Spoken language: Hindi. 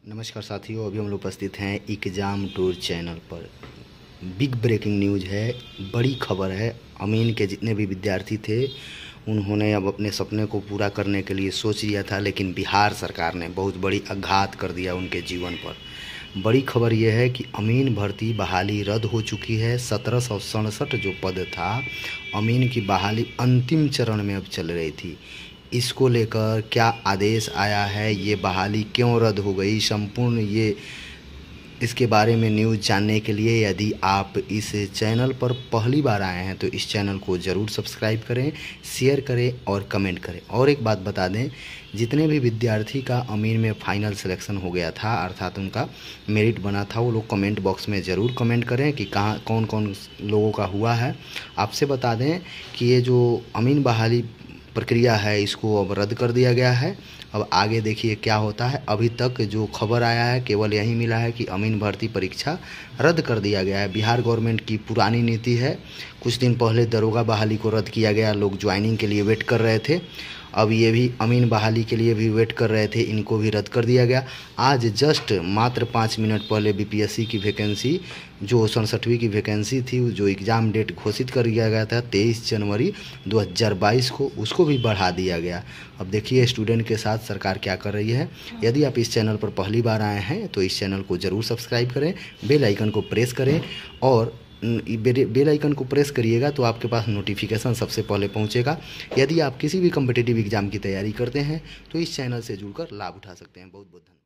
नमस्कार साथियों, अभी हम लोग उपस्थित हैं एग्ज़ाम टूर चैनल पर। बिग ब्रेकिंग न्यूज़ है, बड़ी खबर है। अमीन के जितने भी विद्यार्थी थे उन्होंने अब अपने सपने को पूरा करने के लिए सोच लिया था, लेकिन बिहार सरकार ने बहुत बड़ी आघात कर दिया उनके जीवन पर। बड़ी खबर यह है कि अमीन भर्ती बहाली रद्द हो चुकी है। 1767 जो पद था, अमीन की बहाली अंतिम चरण में अब चल रही थी। इसको लेकर क्या आदेश आया है, ये बहाली क्यों रद्द हो गई, संपूर्ण ये इसके बारे में न्यूज़ जानने के लिए यदि आप इस चैनल पर पहली बार आए हैं तो इस चैनल को ज़रूर सब्सक्राइब करें, शेयर करें और कमेंट करें। और एक बात बता दें, जितने भी विद्यार्थी का अमीन में फ़ाइनल सिलेक्शन हो गया था, अर्थात उनका मेरिट बना था, वो लोग कमेंट बॉक्स में ज़रूर कमेंट करें कि कहाँ कौन कौन लोगों का हुआ है। आपसे बता दें कि ये जो अमीन बहाली प्रक्रिया है इसको अब रद्द कर दिया गया है। अब आगे देखिए क्या होता है। अभी तक जो खबर आया है केवल यही मिला है कि अमीन भर्ती परीक्षा रद्द कर दिया गया है। बिहार गवर्नमेंट की पुरानी नीति है। कुछ दिन पहले दरोगा बहाली को रद्द किया गया, लोग ज्वाइनिंग के लिए वेट कर रहे थे। अब ये भी अमीन बहाली के लिए भी वेट कर रहे थे, इनको भी रद्द कर दिया गया। आज जस्ट मात्र 5 मिनट पहले बीपीएससी की वैकेंसी जो 67वीं की वैकेंसी थी, जो एग्ज़ाम डेट घोषित कर दिया गया था 23 जनवरी 2022 को, उसको भी बढ़ा दिया गया। अब देखिए स्टूडेंट के साथ सरकार क्या कर रही है। यदि आप इस चैनल पर पहली बार आए हैं तो इस चैनल को ज़रूर सब्सक्राइब करें, बेल आइकन को प्रेस करें और बेल आइकन को प्रेस करिएगा तो आपके पास नोटिफिकेशन सबसे पहले पहुंचेगा। यदि आप किसी भी कम्पिटिटिव एग्ज़ाम की तैयारी करते हैं तो इस चैनल से जुड़कर लाभ उठा सकते हैं। बहुत बहुत धन्यवाद।